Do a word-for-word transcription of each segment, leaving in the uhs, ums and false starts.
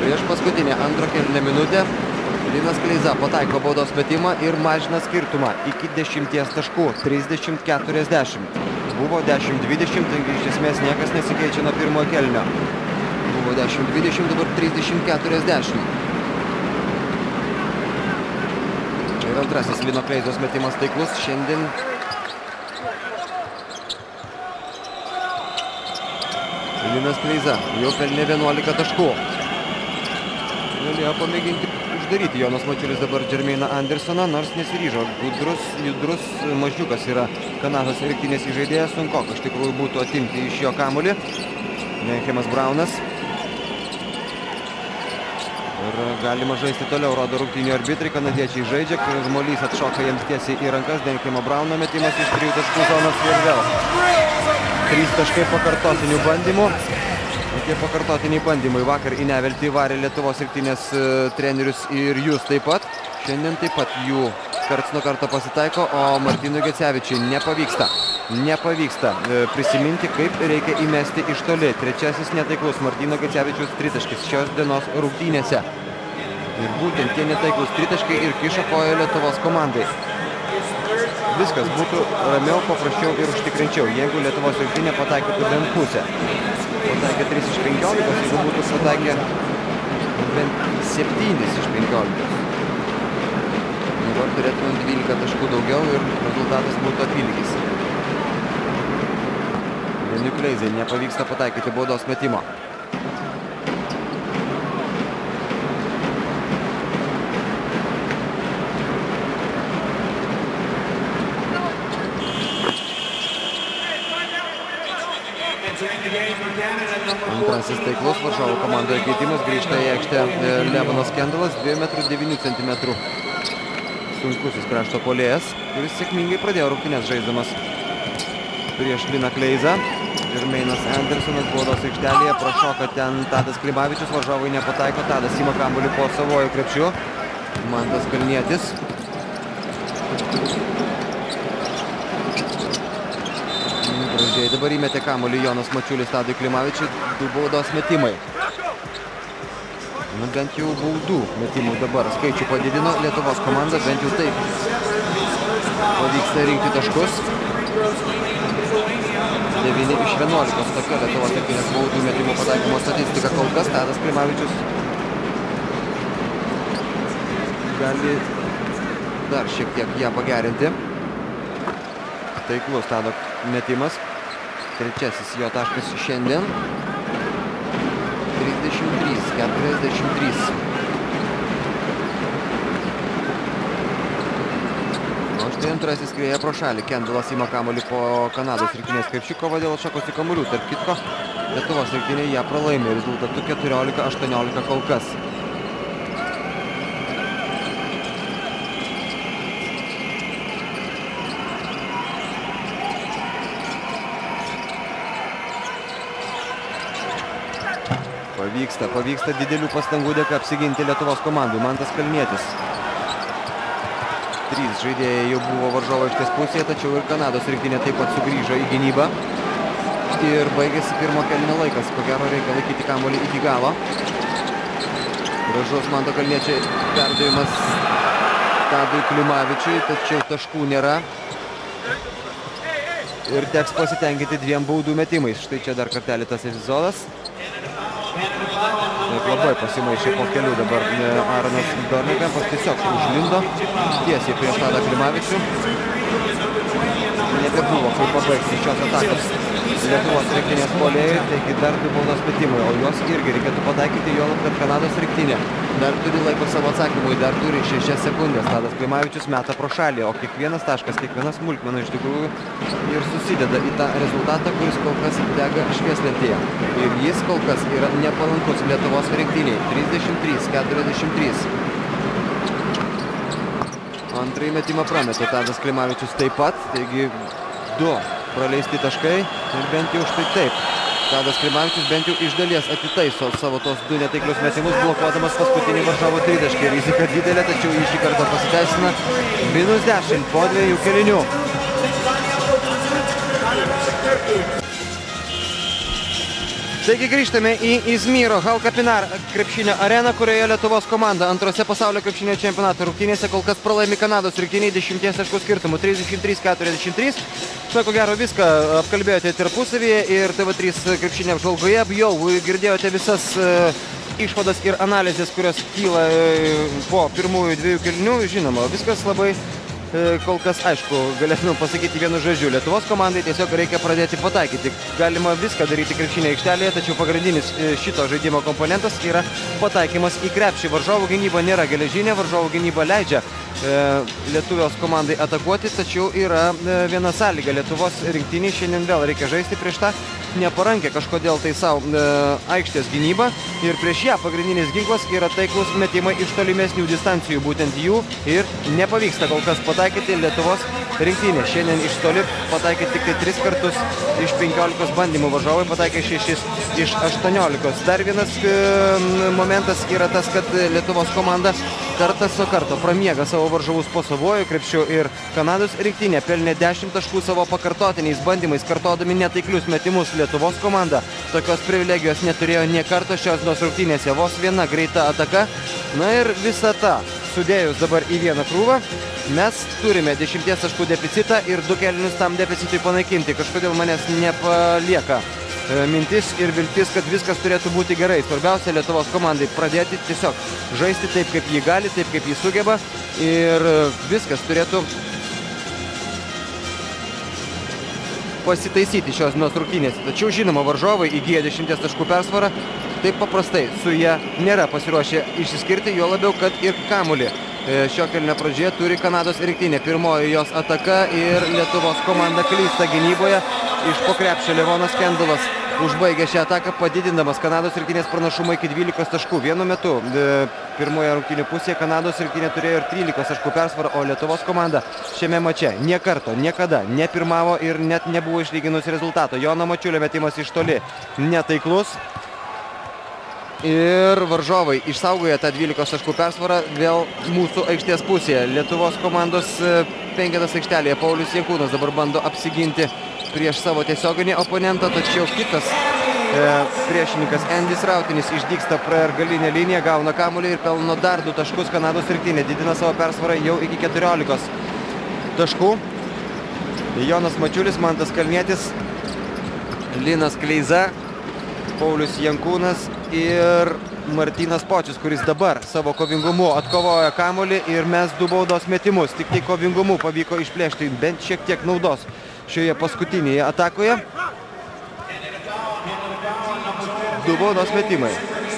Prieš paskutinę antro kėlinio minutę Linas Kleiza pataiko baudos metimą ir mažina skirtumą iki dešimties taškų, trisdešimt keturiasdešimt. Buvo dešimt dvidešimt, taigi iš esmės niekas nesikeičia nuo pirmojo kėlinio. Buvo dešimt dvidešimt, dabar trisdešimt keturiasdešimt. Čia yra antrasis Lino Kleizos metimas taiklus šiandien. Linas Kleiza jau pelnė vienuolika taškų. Galėjo pamėginti uždaryti Jonas Mačiulis dabar Jermainą Andersoną, nors nesiryžo. Gudrus, judrus mažiukas yra Kanados rinktinės žaidėjas. Sunku iš tikrųjų būtų atimti iš jo kamuolį. Denhemas Braunas. Ir galima žaisti toliau, rodo rungtynių arbitrai. Kanadiečiai žaidžia, žmolys atšoka jiems tiesiai į rankas. Denhemo Brauno metimas iš trijų taškų zonos ir vėl. Trys taškai pakartotinių bandymų. Tie pakartotiniai bandymai vakar į neviltį varė Lietuvos rinktinės trenerius ir jūs taip pat. Šiandien taip pat jų karts nuo karto pasitaiko, o Martynui Gecevičiui nepavyksta. Nepavyksta prisiminti, kaip reikia įmesti iš toli. Trečiasis netaiklus Martyno Gecevičiaus tritaškis šios dienos rungtynėse. Ir būtent tie netaiklus tritaškai ir kiša koją Lietuvos komandai. Viskas būtų ramiau, paprasčiau ir užtikrinčiau, jeigu Lietuvos rinktinė pataikytų bent pusę. Pataikė tris iš penkiolikos, jeigu būtų pataikę bent septynis iš penkiolikos. Dabar turėtume dvylika taškų daugiau ir rezultatas būtų apylygis. Linui Kleizai nepavyksta pataikyti baudos metimo. Antrasis taiklus Varžovų komandoje keitimas, grįžta į aikštę Levonas Kendalas, dviejų metrų devynių centimetrų sunkusis krašto puolėjas, kuris sėkmingai pradėjo rungtynes žaisdamas prieš Liną Kleizą. Jermainas Andersonas baudos aikštelėje, prašoka ten Tadas Klimavičius, Varžovai nepataiko, Tadas ima kamuolį po savojų krepšiu. Mantas Kalnietis. Pradžiai dabar įmetė kamuolį Jonas Mačiulis Tadui Klimavičiui, du baudos metimai. Na, bent jau baudų metimų dabar skaičių padidino Lietuvos komanda, bent jau taip pavyksta rinkti taškus. devyni iš vienuolikos tokia Lietuvos rinktinės baudų metimų pataikymo statistika kol kas. Tadas Klimavičius gali dar šiek tiek ją pagerinti. Taiklus Tado metimas. Trečiasis jo taškas šiandien. trisdešimt trys keturiasdešimt trys. O štai antrasis skrieja pro šalį. Kendalas ima kamuolį po Kanados rinktinės krepšių. Kova dėl atšakos į kamuolių. Tarp kitko, Lietuvos rinktinė ją pralaimė. Rezultatu keturiolika aštuoniolika kol kas. Pavyksta, pavyksta didelių pastangų dėka apsiginti Lietuvos komandai. Mantas Kalnietis. Trys žaidėjai jau buvo Varžovų aikštės pusėje, tačiau ir Kanados rinktinė taip pat sugrįžo į gynybą. Ir baigėsi pirmo kėlinio laikas. Ko gero reikia laikyti kamuolį iki galo. Gražus Manto Kalniečio perdavimas Tadui Klimavičiui, tačiau taškų nėra. Ir teks pasitenkinti dviem baudų metimais. Štai čia dar kartelį tas epizodas. Labai pasimaišė po kelių dabar Aronas Dornekampas, tiesiog užlindo tiesiai prieš Tadą Klimavičių. Nebebuvo kaip pabaigti šios atakos Lietuvos rinktinės puolėjai, taigi dar du baudos metimai, o juos irgi reikėtų pataikyti, juolab kad Kanados rinktinė dar turi laiko savo atsakymui, dar turi šešias sekundės. Tadas Klimavičius meta pro šalį, o kiekvienas taškas, kiekviena smulkmena iš tikrųjų ir susideda į tą rezultatą, kuris kol kas dega švieslentėje. Ir jis kol kas yra nepalankus Lietuvos rinktiniai. trisdešimt trys keturiasdešimt trys. Antrąjį metimą prametė Tadas Klimavičius taip pat, taigi du praleisti taškai ir bent jau štai taip. Tadas Klimavičius bent jau iš dalies atitaiso savo tos du netaiklius metimus, blokuodamas paskutinį Varžovų tritaškį. Rizika didelė, tačiau jį šį kartą pasiteisina. Minus dešimt po dviejų kėlinių. Taigi grįžtame į Izmyro Halka Pinar krepšinio areną, kurioje Lietuvos komanda antrose pasaulio krepšinio čempionato rungtynėse kol kas pralaimi Kanados rinktinei dešimties taškų skirtumu trisdešimt trys keturiasdešimt trys. Na, ko gero viską apkalbėjote tarpusavyje ir T V trys krepšinio apžvalgoje. Jau girdėjote visas uh, išvadas ir analizės, kurios kyla uh, po pirmųjų dviejų kėlinių. Žinoma, viskas labai kol kas, aišku, galėtume pasakyti vienu žodžiu. Lietuvos komandai tiesiog reikia pradėti pataikyti. Galima viską daryti krepšinio aikštelėje, tačiau pagrindinis šito žaidimo komponentas yra pataikymas į krepšį. Varžovų gynyba nėra geležinė, varžovų gynyba leidžia e, Lietuvos komandai atakuoti, tačiau yra e, viena sąlyga. Lietuvos rinktinį šiandien vėl reikia žaisti prieš tą neparankę kažkodėl tai savo e, aikštės gynybą ir prieš ją pagrindinis ginklas yra taiklus metimai iš tolimesnių distancijų. Būtent jų ir nepavyksta kol kas pataikyti Lietuvos rinktinė. Šiandien iš toli pataikė tik tai tris kartus iš penkiolikos bandymų. Varžovai pataikė šešis iš aštuoniolikos. Dar vienas e, momentas yra tas, kad Lietuvos komanda kartas nuo karto pramiega savo varžovus po savuoju krepšiu ir Kanados rinktinė pelnė dešimt taškų savo pakartotiniais bandymais, kartodami netaiklius metimus. Lietuvos komanda tokios privilegijos neturėjo nė karto šios dienos rungtynėse. Vos viena greita ataka. Na ir visą tą sudėjus dabar į vieną krūvą, mes turime dešimties taškų deficitą ir du kėlinius tam deficitui panaikinti. Kažkodėl manęs nepalieka mintis ir viltis, kad viskas turėtų būti gerai. Svarbiausia Lietuvos komandai pradėti tiesiog žaisti taip, kaip jį gali, taip, kaip jį sugeba ir viskas turėtų pasitaisyti šios dienos rungtynės. Tačiau žinoma, varžovai įgyja dešimties taškų persvarą, taip paprastai su ją nėra pasiruošę išsiskirti, juo labiau, kad ir kamuolį šio kėlinio pradžioje turi Kanados rinktinė. Pirmoji jos ataka ir Lietuvos komanda klysta gynyboje. Iš po krepšio Levonas Kendalas užbaigė šią ataką, padidindamas Kanados rinktinės pranašumą iki dvylikos taškų. Vienu metu pirmoje rungtynių pusėje Kanados rinktinė turėjo ir trylikos taškų persvarą, o Lietuvos komanda šiame mače nė karto, niekada nepirmavo ir net nebuvo išlyginus rezultato. Jono Mačiulio metimas iš toli netaiklus. Ir varžovai išsaugoja tą dvylikos taškų persvarą vėl mūsų aikštės pusėje. Lietuvos komandos penketas aikštelėje Paulius Jankūnas dabar bando apsiginti prieš savo tiesioginį oponentą, tačiau kitas e, priešininkas Endis Rautinis išdygsta per galinę liniją, gauna kamuolį ir pelno dar du taškus. Kanados rinktinė didina savo persvarą jau iki keturiolikos taškų. Jonas Mačiulis, Mantas Kalnietis, Linas Kleiza, Paulius Jankūnas ir Martynas Pocius, kuris dabar savo kovingumu atkovoja kamuolį ir mes du baudos metimus. Tik tai kovingumu pavyko išplėšti bent šiek tiek naudos šioje paskutinėje atakoje. Du baudos metimai.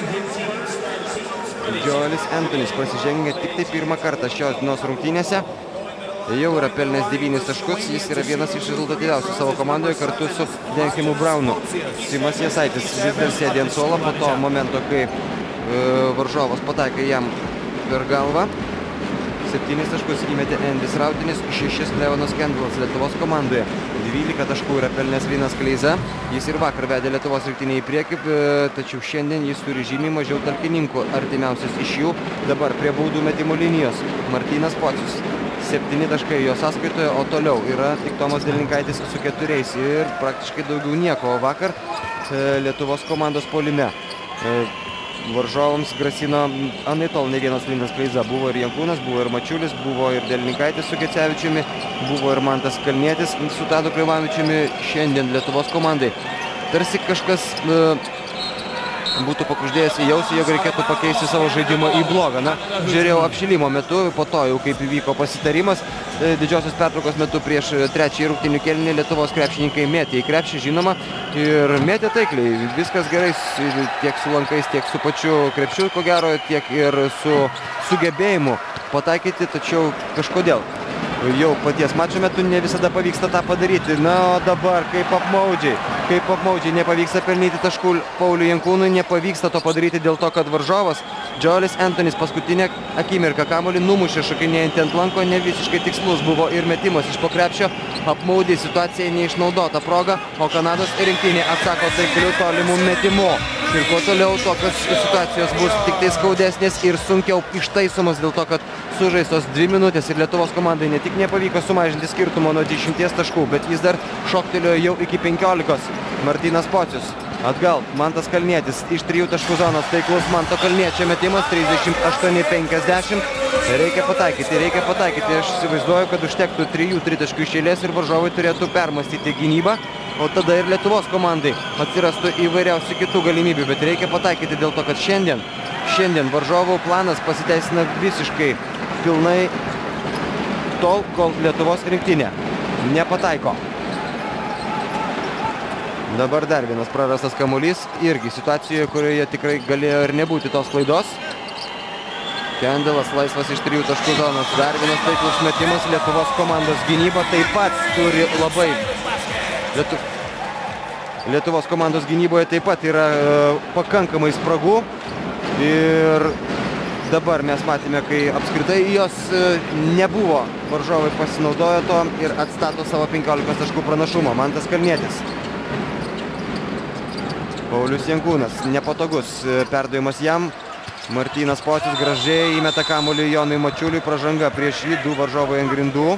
Joelis Antonis pasižengia tik tai pirmą kartą šios dienos rungtynėse. Jau yra pelnęs devynis taškus, jis yra vienas iš rezultatyviausių savo komandoje kartu su Denkimu Braunu. Simas Jasaitis vis dar sėdė ant suolo po to momento, kai e, varžovas pataikė jam per galvą. Septynis taškus įmetė Endis Rautinis, šešis Levonas Kendalas Lietuvos komandoje. dvylika taškų yra pelnęs Linas Kleiza. Jis ir vakar vedė Lietuvos rinktinę į priekį, tačiau šiandien jis turi žymiai mažiau talkininkų. Artimiausias iš jų dabar prie baudų metimo linijos Martynas Pocius. Septyni taškai jo sąskaitoje, o toliau yra tik Tomas Delninkaitis su keturiais ir praktiškai daugiau nieko. O vakar e, Lietuvos komandos puolime e, varžovams grasino anaiptol ne vienas Linas Kleiza. Buvo ir Jankūnas, buvo ir Mačiulis, buvo ir Delninkaitis su Gecevičiumi, buvo ir Mantas Kalnietis su Tadu Krivavičiumi. Šiandien Lietuvos komandai tarsi kažkas e, būtų pakuždėjęs į jausį, jog reikėtų pakeisti savo žaidimą į blogą. Na, žiūrėjau apšilimo metu, po to jau kaip įvyko pasitarimas, didžiosios pertraukos metu prieš trečiąjį rungtynių kėlinį Lietuvos krepšininkai mėtė į krepšį, žinoma, ir mėtė taikliai. Viskas gerai tiek su lankais, tiek su pačiu krepšiu, ko gero, tiek ir su sugebėjimu pataikyti, tačiau kažkodėl jau paties mačo metu ne visada pavyksta tą padaryti. Na, o dabar kaip apmaudžiai, kaip apmaudžiai nepavyksta pelnyti taškų Pauliui Jankūnui, nepavyksta to padaryti dėl to, kad varžovas Joelis Antonis paskutinę akimirką kamuolį numušė šokinėjantį ant lanko, ne visiškai tikslus buvo ir metimas iš po krepšio, apmaudi situacija, neišnaudota proga, o Kanados rinktinė atsako taikliu tolimų metimu. Ir kuo toliau tokios situacijos bus tik tai skaudesnės ir sunkiau ištaisomos dėl to, kad sužaistos dvi minutės ir Lietuvos komandai ne tik nepavyko sumažinti skirtumo nuo dešimties taškų, bet jis dar šoktelėjo jau iki penkiolikos. Martynas Pocius Atgal, Mantas Kalnietis iš trijų taškų zonos, taiklus Manto Kalniečio metimas, trisdešimt aštuoni penkiasdešimt. Reikia pataikyti, reikia pataikyti. Aš įsivaizduoju, kad užtektų trijų tritaškių iš eilės ir varžovai turėtų permastyti gynybą, o tada ir Lietuvos komandai atsirastų įvairiausių kitų galimybių, bet reikia pataikyti dėl to, kad šiandien, šiandien varžovų planas pasiteisina visiškai pilnai tol, kol Lietuvos rinktinė nepataiko. Dabar dar vienas prarastas kamuolys, irgi situacijoje, kurioje tikrai galėjo ir nebūti tos klaidos. Kendelas laisvas iš trijų taškų zonos, dar vienas taiklus metimas. Lietuvos komandos gynyba taip pat turi labai... Lietu... Lietuvos komandos gynyboje taip pat yra uh, pakankamai spragų. Ir dabar mes matėme, kai apskritai jos uh, nebuvo. Varžovai pasinaudojo to ir atstato savo penkiolikos taškų pranašumą. Mantas Kalnietis. Paulius Jankūnas, nepatogus perdavimas jam. Martynas Pocius gražiai įmeta kamuolį Jonui Mačiuliui, pražanga prieš jį, du varžovai ant grindų.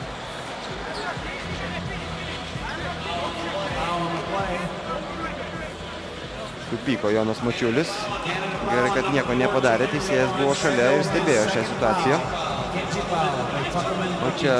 Supyko Jonas Mačiulis. Gerai, kad nieko nepadarė, teisėjas buvo šalia ir stebėjo šią situaciją. O čia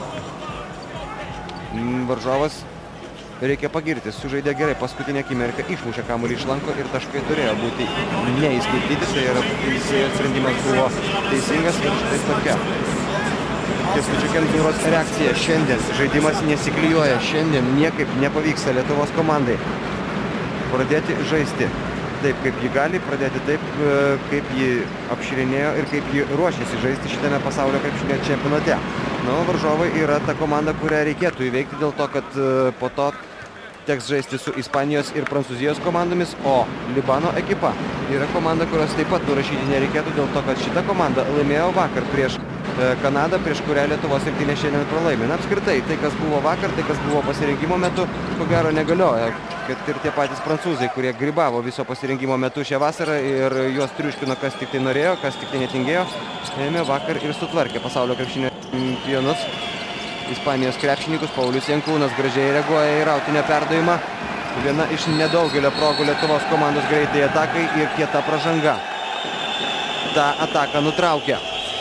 varžovas, reikia pagirti, sužaidė gerai paskutinę akimirką, išmušė kamuolį iš lanko ir taškai turėjo būti neįskaityti, tai yra teisėjo sprendimas buvo teisingas ir štai tokia. Kęstučio Kemzūros reakcija šiandien, žaidimas nesiklijuoja, šiandien niekaip nepavyksta Lietuvos komandai pradėti žaisti taip, kaip ji gali, pradėti taip, kaip ji apširinėjo ir kaip ji ruošiasi žaisti šitame pasaulio krepšinio čempionate. Na, varžovai yra ta komanda, kurią reikėtų įveikti dėl to, kad po to teks žaisti su Ispanijos ir Prancūzijos komandomis, o Libano ekipa yra komanda, kurios taip pat nurašyti nereikėtų dėl to, kad šita komanda laimėjo vakar prieš Kanadą, prieš kurią Lietuvos rinktinė šiandien pralaimė. Na, apskritai, tai kas buvo vakar, tai kas buvo pasirinkimo metu, ko gero negalioja, kad ir tie patys prancūzai, kurie grybavo viso pasirinkimo metu šią vasarą ir juos triuškino, kas tik tai norėjo, kas tik tai netingėjo, ėmė vakar ir sutvarkė pasaulio krepšinio čempionus. Ispanijos krepšininkus Paulius Jankūnas gražiai reaguoja į rautinio perdavimą. Viena iš nedaugelio progų Lietuvos komandos greitai atakai ir kieta pražanga. Ta ataka nutraukia.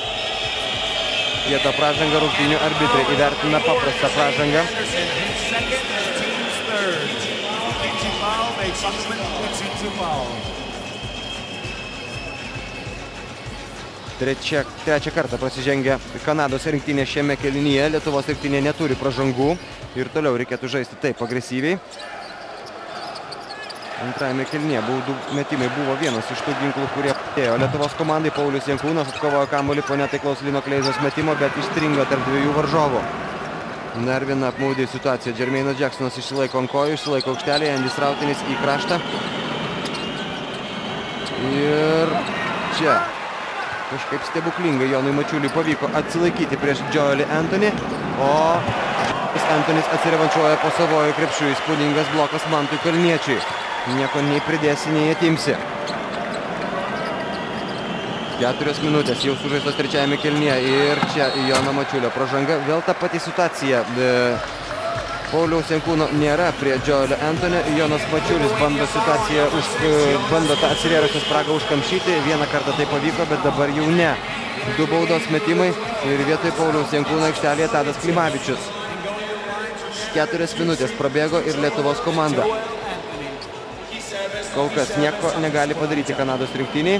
Kieta pražanga, rungtynių arbitrai įvertina paprastą pražangą. Trečia, trečią kartą prasižengia Kanados rinktinė šiame kėlinyje. Lietuvos rinktinė neturi pražangų ir toliau reikėtų žaisti taip agresyviai. Antrajame kėlinyje baudų metimai buvo vienas iš tų ginklų, kurie padėjo Lietuvos komandai. Paulius Jankūnas atkovojo kamuolį po netaiklaus Lino Kleizos metimo, bet išstringo tarp dviejų varžovų. Dar viena apmaudi situacija. Džermeinas Džeksonas išsilaiko ant kojų, išsilaiko aukštelėje, Endis Rautinis į kraštą. Ir čia kažkaip stebuklingai Jonui Mačiuliui pavyko atsilaikyti prieš Joelį Anthony, o Antonis atsirevanšuoja po savojo krepšiu. Įspūdingas blokas Mantui Kalniečiui. Nieko nei pridėsi, nei atimsi. Keturios minutės jau sužaistos trečiajame kėlinyje ir čia Jono Mačiulio pražanga. Vėl ta pati situacija. Pauliaus Jankūno nėra prie Joelio Anthony. Jonas Mačiulis bando situaciją, už, bando tą atsivėrusią spragą užkamšyti. Vieną kartą tai pavyko, bet dabar jau ne. Du baudos metimai ir vietoj Pauliaus Jankūno aikštelėje Tadas Klimavičius. Keturias minutės prabėgo ir Lietuvos komanda kol kas nieko negali padaryti Kanados rinktiniai.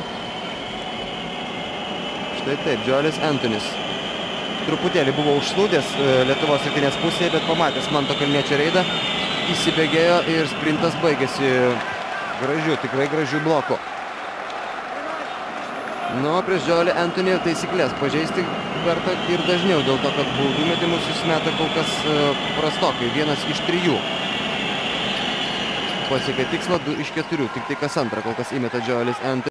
Štai taip, Joelis Antonis truputėlį buvo užslūdęs Lietuvos rinktinės pusėje, bet pamatęs Manto Kalniečio reidą, įsibėgėjo ir sprintas baigėsi gražiu, tikrai gražiu bloku. Nu, prieš Joelį Anthony taisyklės pažeisti verta ir dažniau, dėl to, kad baudų metimus jis meta kol kas prastokai, vienas iš trijų. Pasiekė tikslą, du iš keturių, tik tai kas antrą kol kas įmeta Joelis Anthony.